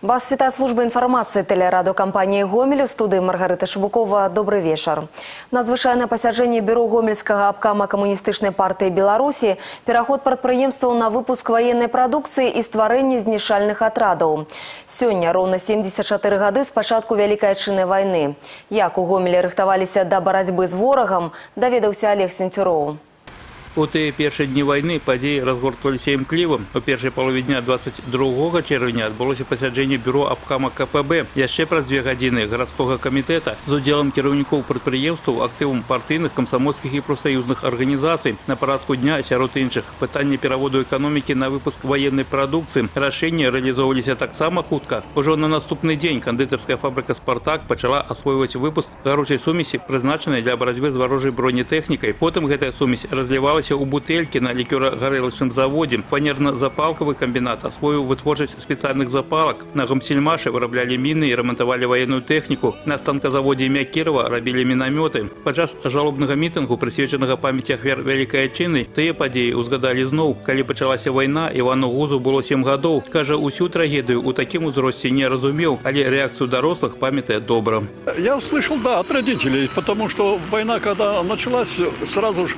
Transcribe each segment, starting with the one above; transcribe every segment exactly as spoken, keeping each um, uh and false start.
Вас вітає служба інформації телерадіокомпанії «Гомель». У студії Маргарита Шубукова. Добрий вечір. Надзвичайне посядження бюро Гомельського обкама Комуністичної партії Білорусі, переход підприємства на випуск воєнної продукції і створення знішальних отрядів. Сьогодні ровно сімдесят чотири роки з початку Великої Отечественної війни. Як у Гомелі рихтувалися до боротьби з ворогом, довідався Олег Сентюров. У ті перші дні війни події розгортувалися імклівом. У першій половині дня двадцять другого червня відбулося посядження бюро обкама ка пе бе. Ще праз дві години городського комітету з уділом керівників підприємств, активом партійних, комсомольських і профсоюзних організацій. На порядку дня, серед інших, питання переводу економіки на випуск воєнної продукції. Рішення реалізовувалися так само хутко. Уже на наступний день кондитерська фабрика «Спартак» почала освоювати випуск горючої сумісі, призначеної для боротьби з ворожою бронетехнікою. Потім ця сумісь розливалася у бутельки на лікеро-горілочному заводі. Фанерно-запалковий комбінат освоїв витворчість спеціальних запалок. На Гомсельмаші виробляли міни і ремонтували воєнну техніку. На станкозаводі ім'я Кірова робили міномети. Під час жалобного мітингу, присвяченого пам'яті ахвяр Великої Отечественної, ті події узгадали знов. Коли почалася війна, Івану Гузу було сім років. Каже, усю трагедію у такому зрості не розумів, але реакцію дорослих пам'ятає добре. Я услышал, да, от родителей, потому что война, когда началась, сразу же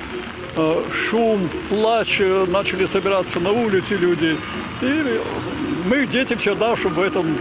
шум, плач, начали собираться на улице люди. И мы, дети, всегда, чтобы в этом,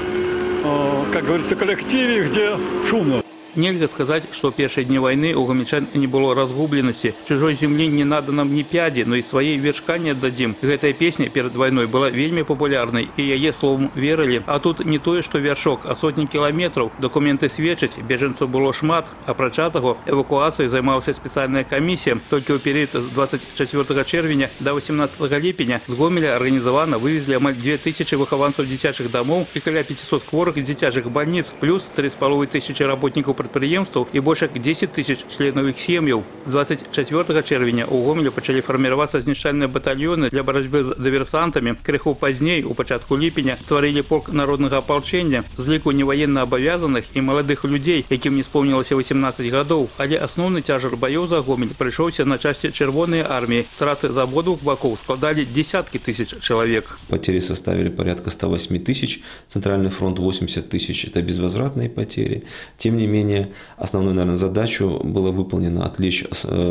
как говорится, коллективе, где шумно. Нельзя сказать, что в первые дни войны у гомельчан не было разгубленности. Чужой земли не надо нам ни пяди, но и своей вершка не отдадим. Эта песня перед войной была вельми популярной, и яе словом верили. А тут не то, что вершок, а сотни километров. Документы сведчать, беженцев было шмат, а проча того эвакуацией займалась специальная комиссия. Только в период с двадцать четвёртого червня до восемнадцатого липня с Гомеля организованно вывезли амаль две тысячи выхованцев детячих домов и около пятисот хворых из детячих больниц, плюс три с половиной тысячи работников предприемств и больше десять тысяч членов их семей. С двадцать четвёртого червня у Гомеля почали формироваться знішальные батальоны для борьбы с диверсантами. Криху позднее, у початку липня, створили полк народного ополчения з ліку невоєнно обов'язаних і молодих людей, яким не сповнилося вісімнадцять років. Але основний тяжар боїв за Гомель прийшовся на части Червоної армії. Страти з обох боків складали десятки тисяч чоловік. Потери составили порядка ста восьми тысяч, Центральный фронт восемьдесят тысяч, это безвозвратные потери. Тем не менее, основную, наверное, задачу было выполнено отвлечь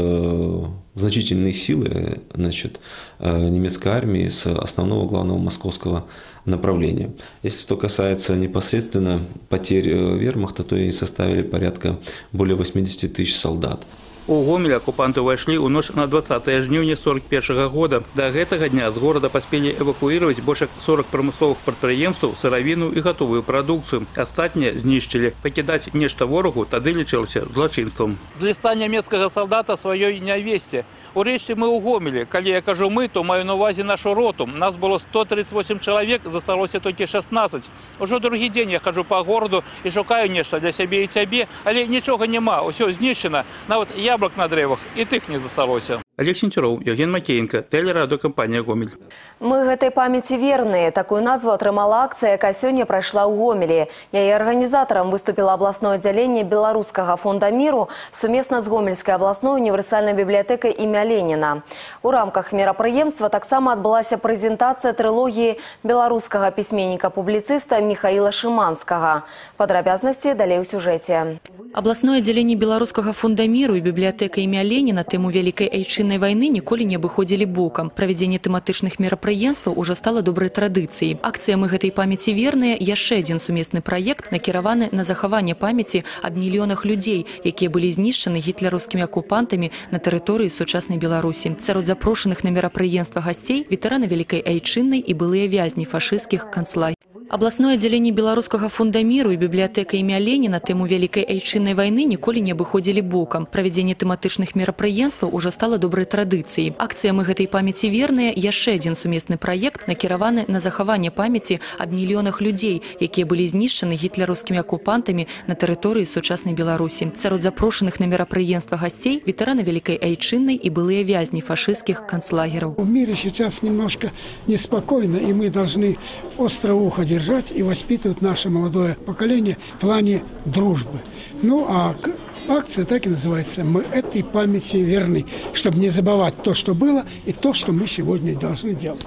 э, значительные силы, значит, э, немецкой армии с основного главного московского направления. Если что касается непосредственно потерь вермахта, то они составили порядка более восьмидесяти тысяч солдат. У Гомель оккупанты вошли у ночь на двадцатое жнивня сорок первого года. До этого дня с города поспели эвакуировать больше сорок промысловых предприемств, сыровину и готовую продукцию. Остатнее знищили. Покидать нечто ворогу тады лечился злочинством. З листа немецкого солдата своей невесте. У речі ми у Гомелі. Коли я кажу ми, то маю на увазі нашу роту. Нас було сто тридцять вісім чоловік, зосталося тільки шістнадцять. Уже другий день я хожу по городу і шукаю нечто для себе і тебе, але нічого нема. Усе знищено. Навіть яблук на древах і тих не зосталося. Олег Сентюров, Євген Макеєнко, телерадіокомпанія «Гомель». Ми гэтай памяці верныя. Такую назву атрымала акцыя, якая сёння прайшла ў Гомелі. Яе арганізатарам выступіла абласное аддзяленне Беларускага фонда міру сумесна з Гомельскай абласной універсальнай бібліятэкай імя Леніна. У рамках мерапрыемства таксама адбылася прэзентацыя трылогіі беларускага пісьменніка-публіцыста Михаіла Шыманскага. Падрабязнасці далей у сюжэце. Абласное аддзяленне Беларускага фонда міру і бібліятэка імя Леніна тэму Вялікай Айчыннай вайны ніколі не абыходзілі бокам. Правядзенне тэматычных мерапрыемстваў уже стала добрай традыцыяй. Акцыя «Мы гэтай памяці верныя» – яшчэ адзін сумесны праект, накіраваны на захаванне памяці аб мільёнах людзей, якія былі знішчаны гітлераўскімі акупантамі на тэрыторыі сучаснай Беларусі. Сярод запрошаных на мерапрыемства гасцей ветэраны Вялікай Айчыннай і былыя вязні фашысцкіх канцлагераў. Абласное аддзяленне Беларускага фонда міру і бібліятэка імя Леніна тэму Вялікай Айчыннай вайны ніколі не абыходзілі бокам. Правядзенне тэматычных мерапрыемстваў уже стала добрай традыцыяй. Акцыя «Мы гэтай памяці верныя» – яшчэ адзін сумесны праект, накіраваны на захаванне памяці аб мільёнах людзей, якія былі знішчаны гітлераўскімі акупантамі на тэрыторыі сучаснай Беларусі. Сярод запрошаных на мерапрыемства гасцей ветэраны Вялікай Айчыннай і былыя вязні фашысцкіх канцлагераў. В мире сейчас немножко неспокойно, и мы должны остро ухо держать и воспитывать наше молодое поколение в плане дружбы. Ну а акция так и называется «Мы этой памяти верны», чтобы не забывать то, что было, и то, что мы сегодня должны делать.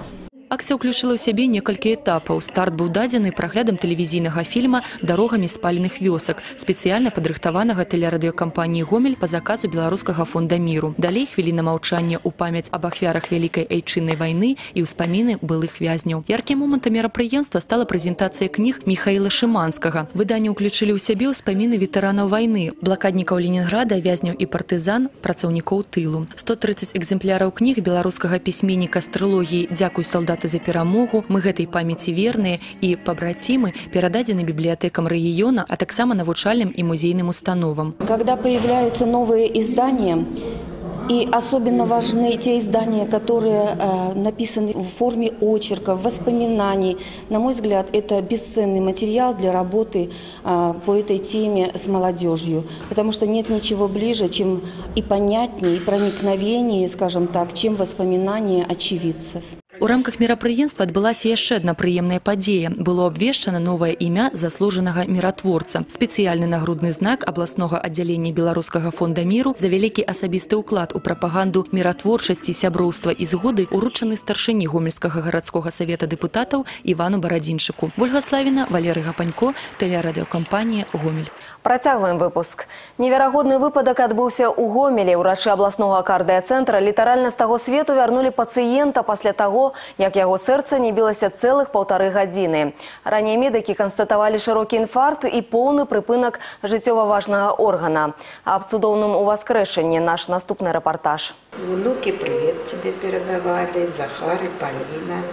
Акцыя ўключыла ў сябе некалькі этапаў. Старт быў дадзены праглядам тэлевізійнага фільма «Дарогамі спаленых вёсак», спецыяльна падрыхтаванага тэлерадыёкампаніі «Гомель» па заказу Беларускага фонда міру. Далей хвіліна маўчання ў памяць аб ахвярах Вялікай Айчыннай вайны і ўспаміны былых вязняў. Яркім момантам мерапрыемства стала прэзентацыя кніг Міхаіла Шыманскага. Выданне ўключылі ў сябе ўспаміны ветэранаў вайны, блакаднікаў Ленінграда, вязняў і партызан, працаўнікоў тылу. сто трыццаць экземпляраў кніг беларускага пісьменніка з трылогіі «Дзякуй, салдаты, за перамогу», «Мы гэтай памяці верныя» і «Пабрацімы» перададзены бібліятэкам рэгіёна, а таксама навучальным і музейным установам. Когда появляются новые издания, и особенно важны те издания, которые э, написаны в форме очерков, воспоминаний. На мой взгляд, это бесценный материал для работы э, по этой теме с молодежью. Потому что нет ничего ближе, чем и понятнее, и проникновение, скажем так, чем воспоминания очевидцев. У рамках мерапрыемства адбылася яшчэ адна прыемная падзея. Было абвешчана новае імя заслужанага міратворца. Спецыяльны нагрудны знак абласнога аддзялення Беларускага фонда міру за вялікі асабісты ўклад у прапаганду міратворчасці, сяброўства і згоды уручаны старшыні Гомельскага гарадскога савета дэпутатаў Івану Барадзінчыку. Вольга Славіна, Валерый Гапанько, тэлерадыёкампанія «Гомель». Працягваем выпуск. Неверагодны выпадак адбыўся ў Гомелі. Урачы абласнога кардыяцэнтра літаральна з таго свету вярнулі пацыента пасля таго, як яго сэрца не білася цэлых паўтары гадзіны. Раней медыкі канстатавалі шырокі інфаркт і поўны прыпынак жыццёва важнага органа. Аб цудоўным уваскрэшэнні наш наступны рэпартаж. Внуки привет тебе передавали, Захар и Полина.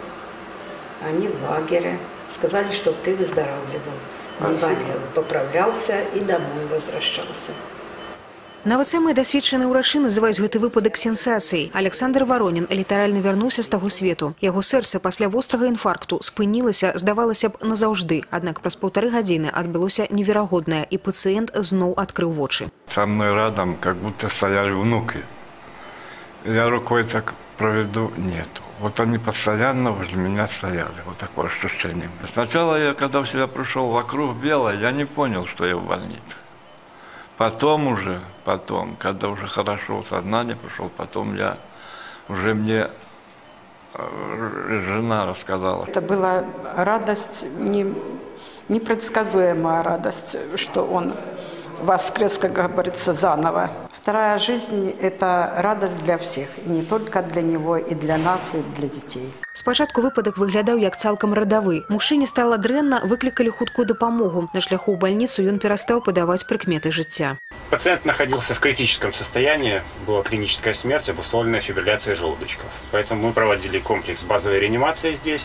Они в лагере. Сказали, что ты выздоравливал. Он болел, поправлялся и домой возвращался. Нават самыя дасведчаныя ўрачы называюць гэты выпадак сенсацыяй. Александр Воронин літаральна вярнуўся з таго свету. Яго сэрца пасля вострага інфаркту спынілася, здавалася б, назаўжды. Аднак праз паўтары гадзіны адбылося неверагоднае, і пацыент зноў адкрыў вочы. Со мной рядом как будто стояли внуки. Я рукой так проведу, нету. Вот они постоянно возле меня стояли. Вот такое ощущение. Сначала я, когда в себя пришел, вокруг белое, я не понял, что я в больнице. Потом уже, потом, когда уже хорошо сознание пришло, потом я, уже мне жена рассказала. Это была радость, не, непредсказуемая радость, что он воскрес, как говорится, заново. Вторая жизнь – это радость для всех, и не только для него, и для нас, и для детей. Спачатку выпадак выглядаў як цалкам радавы. Мужчыне стала дрэнна, выклікалі хуткую дапамогу. На шляху ў бальніцу ён перастаў падаваць прыкметы жыцця. Пациент находился в критическом состоянии, была клиническая смерть, обусловленная фибрилляцией желудочков. Поэтому мы проводили комплекс базовой реанимации здесь,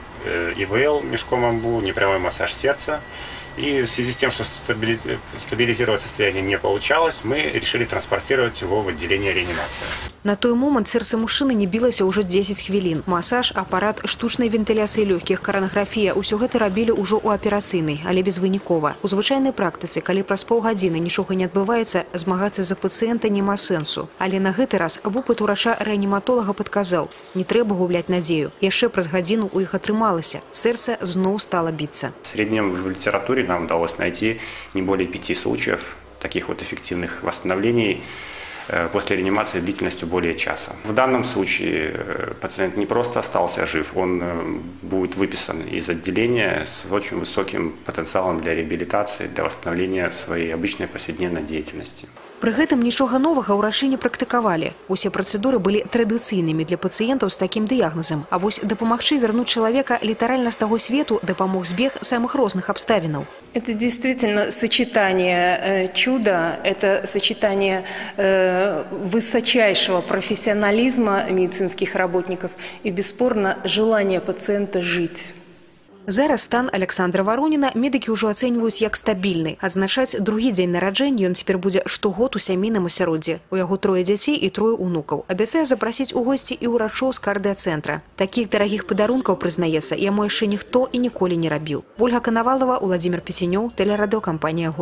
ИВЛ, мешком амбу, непрямой массаж сердца. И в связи с тем, что стабилизировать состояние не получалось, мы решили транспортировать его в отделение реанимации. На той момент сэрца мужчыны не білася ўжо дзесяць хвілін. Масаж, апарат штучнай вентыляцыі лёгкіх, каранаграфія – усё гэта рабілі ўжо ў аперацыйнай, але безвынікова. У звычайнай практыцы, калі праз паўгадзіны нічога не адбываецца, змагацца за пацыента няма сэнсу. Але на гэты раз вопыт урача-рэаніматолага падказаў – не трэба губляць надзею. Яшчэ праз гадзіну ў іх атрымалася. Сэрца зноў стала біцца. В среднем в литературе нам удалось найти не более пяти случаев таких вот эффективных восстановлений после реанимации длительностью более часа. В данном случае пациент не просто остался жив, он будет выписан из отделения с очень высоким потенциалом для реабилитации, для восстановления своей обычной повседневной деятельности. Пры гэтым нічога новага ўрачы не практыкавалі. Усе працэдуры былі традыцыйнымі для пацыентаў з такім дыягназам. А вось дапамагчы вярнуць чалавека літаральна з таго свету дапамог збег самых розных абставінаў. Это действительно сочетание чуда, это сочетание э, высочайшего профессионализма медицинских работников и, бесспорно, желание пациента жить. Зараз стан Александра Воронина медыкі ўжо ацэньваюць як стабільны. Адзначаць другі дзень нараджэння ён цяпер будзе штогод у сямейным асяроддзі. У яго трое дзяцей і трое ўнукаў. Абяцае запрасіць у госці і ўрачоў з кардыяцэнтра. Такіх дарагіх падарункаў, прызнаецца, яму яшчэ ніхто і ніколі не рабіў. Вольга Канавалова, Уладзімир Пеценёў, тэлерадыёкампанія «Гомель».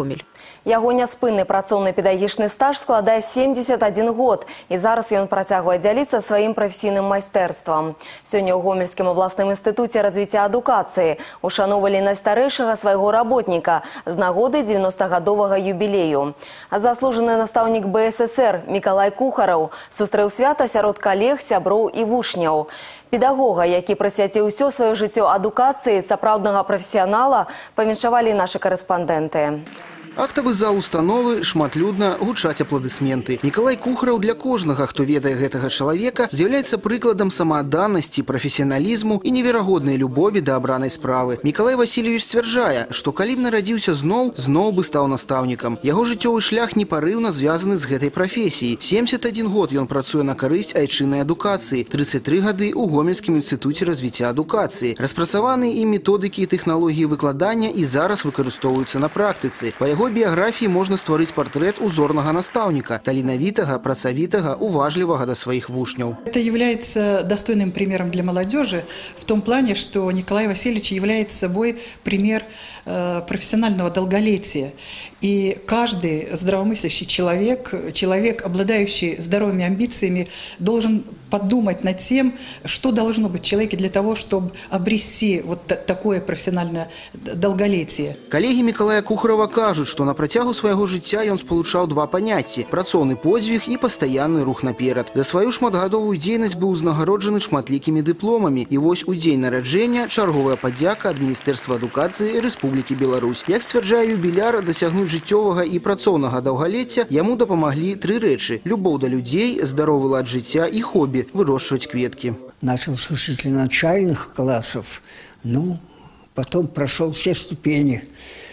Яго няспынны працоўны педагагічны стаж складае семьдесят один год, і зараз ён працягвае дзяліцца сваім прафесійным майстэрствам. Сёння ў Гомельскім абласным інстытуце развіцця адукацыі ушаноўвалі найстарэйшага свайго работніка з нагоды дзевяностагадовага юбілею. Заслужаны настаўнік бэ эс эсэр Мікалай Кухараў сустрэў свята сярод калег, сяброў і вучняў. Педагога, які прысвяціў усё сваё жыццё адукацыі сапраўднага прафесіянала, павіншавалі нашы карэспандэнты. Актавы зал установы, шматлюдна, гучаць апладысменты. Мікалай Кухараў для кожнага, хто ведае гэтага чалавека, з'яўляецца прыкладам самаадданасці, прафесіяналізму і неверагоднай любові да абранай справы. Мікалай Васильевич сцвярджае, што калі б нарадзіўся зноў, зноў бы стаў настаўнікам. Яго жыццёвы шлях непарыўна звязаны з гэтай прафесіяй. семьдесят один год ён працуе на карысць айчыннай адукацыі, тридцать три гады ў Гомельскім інстытуце развіцця адукацыі. Распрацаваны і методыкі і тэхналогіі выкладання і зараз выкарыстоўваюцца на практыцы. Па яго біяграфіі можна стварыць партрэт узорнага настаўніка, таленавітага, працавітага, уважлівага да сваіх вучняў. Это является достойным примером для молодежи в том плане, что Николай Васильевич является собой пример э, профессионального долголетия. И каждый здравомыслящий человек, человек, обладающий здоровыми амбициями, должен подумать над тем, что должно быть в человеке для того, чтобы обрести вот такое профессиональное долголетие. Коллеги Миколая Кухарова кажут, что на працягу свайго жыцця ён спалучаў два паняцці – працоўны подзвіг і пастаянны рух наперад. За сваю шматгадовую дзейнасць быў узнагароджаны шматлікімі дыпломамі. І вось у дзень нараджэння чарговая падзяка ад Міністэрства адукацыі Рэспублікі Беларусь. Як сцвярджае юбіляр, дасягнуць жыццёвага і працоўнага даўгалецця яму дапамаглі тры рэчы – любоў да людзей, здаровы лад жыцця і хобі – вырощивать кветки. Начал с учителя начальных классов, ну, потом прошел все ступени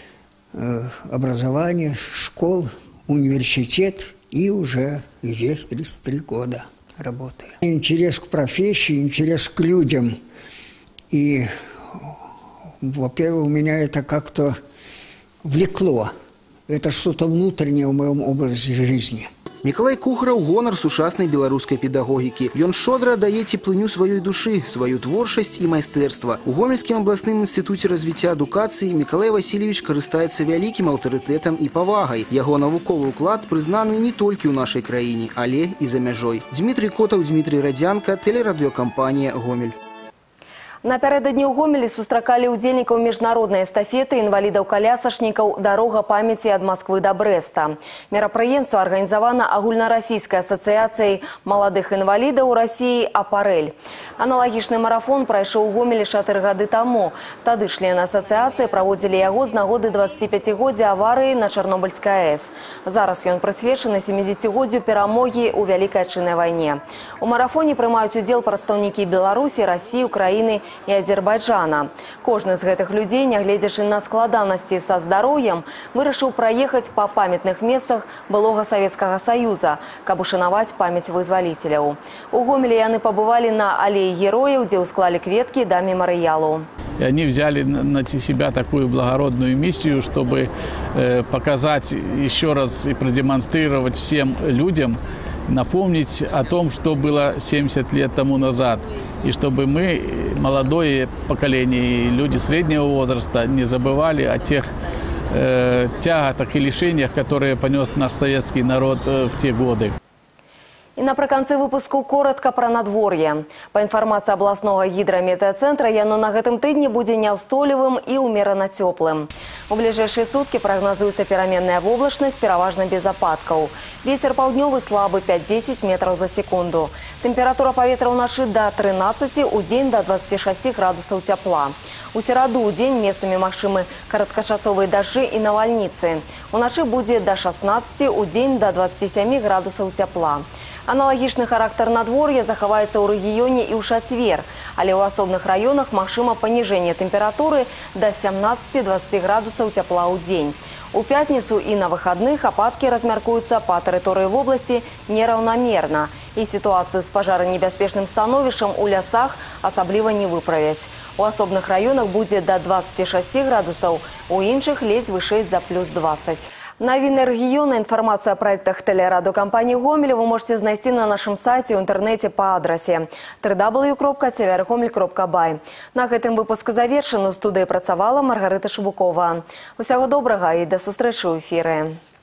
э, образования, школ, университет и уже здесь тридцать три года работаю. Интерес к профессии, интерес к людям. И, во-первых, у меня это как-то влекло. Это что-то внутреннее в моем образе жизни. Мікалай Кухараў – гонар сучаснай беларускай педагогікі. Ён шчодра дае цеплыню сваёй душы, сваю творчасць і майстэрства. У Гомельскім абласным інстытуце развіцця адукацыі Мікалай Васильевич карыстаецца вялікім аўтарытэтам і павагай. Яго навуковы ўклад прызнаны не толькі ў нашай краіне, але і за мяжой. Дмітрий Котаў, Дмітрий Радзянка, тэлерадыёкампанія «Гомель». Напярэдадні ў Гомелі сустракалі ўдзельнікаў міжнароднай эстафеты інвалідаў-калясачнікаў «Дарога памяці ад Москвы да Брэста». Мерапрыемства арганізавана агульнарасійскай асацыяцыяй маладых інвалідаў Расіі «Апарэль». Аналагічны марафон прайшоў у Гомелі чатыры гады таму. Тады члены асацыяцыі праводзілі яго з нагоды дваццаціпяцігоддзя аварыі на Чарнобыльскай АЭС. Зараз ён прысвечаны сямідзесяцігоддзю перамогі ў Вялікай Адчыннай вайне. У марафоне прымаюць удзел прадстаўнікі Беларусі, Расіі, Украіны і Азербайджана. Кожны з гэтых людзей, нягледзячы на складанасці са здароўем, вырашыў праехаць па памятных месцах былога Савецкага Саюза, каб ушанаваць памяць вызваліцеляў. У Гомелі яны пабывалі на алеі герояў, дзе ўсклалі кветкі да мемарыялу. И они взяли на себя такую благородную миссию, чтобы показать еще раз и продемонстрировать всем людям, напомнить о том, что было семьдесят лет тому назад. И чтобы мы, молодое поколение и люди среднего возраста, не забывали о тех э, тяготах и лишениях, которые понес наш советский народ э, в те годы. І напрыканцы выпуску коротка пра надвор'е. Па інфармацыі абласнога гідраметэацэнтра, яно на гэтым тыдні будзе няўстойлівым і ўмерана цёплым. У бліжэйшыя суткі прагназуецца пераменная воблачнасць, пераважна без ападкаў. Вецер паўднёвы слабы пяць-дзесяць метраў за секунду. Тэмпература паветра ўначы да трынаццаці, у дзень да дваццаці шасці градусаў цяпла. У сераду ў дзень месцамі магчымы кароткачасовыя дажджы і навальніцы. Уначы будзе да шаснаццаці, у дзень да дваццаці сямі градусаў цяпла. Аналагічны характар надвор'я захаваецца ў рэгіёне і ў чацвер, але ў асобных раёнах магчыма паніжэнне тэмпературы да сямнаццаці-дваццаці градусаў цяпла ў дзень. У пятніцу і на выхадных ападкі размяркуюцца па тэрыторыі вобласці нераўнамерна, і сітуацыю з пажаранебяспечным становішчам у лясах асабліва не выправяць. У асобных раёнах будзе да дваццаці шасці градусаў, у іншых ледзь вышэй за плюс дваццаць. Навіны рэгіёна, інфармацыю о проектах телерадокампаніі Гомель вы можете знайсці на нашым сайце ў інтэрнэце па адрасе дабл ю дабл ю дабл ю кропка ці эр гомель кропка бай. На гэтым выпуск завершаны. У студыі працавала Маргарыта Шыбукова. Усяго добрага і да сустрэчы ў эфіры.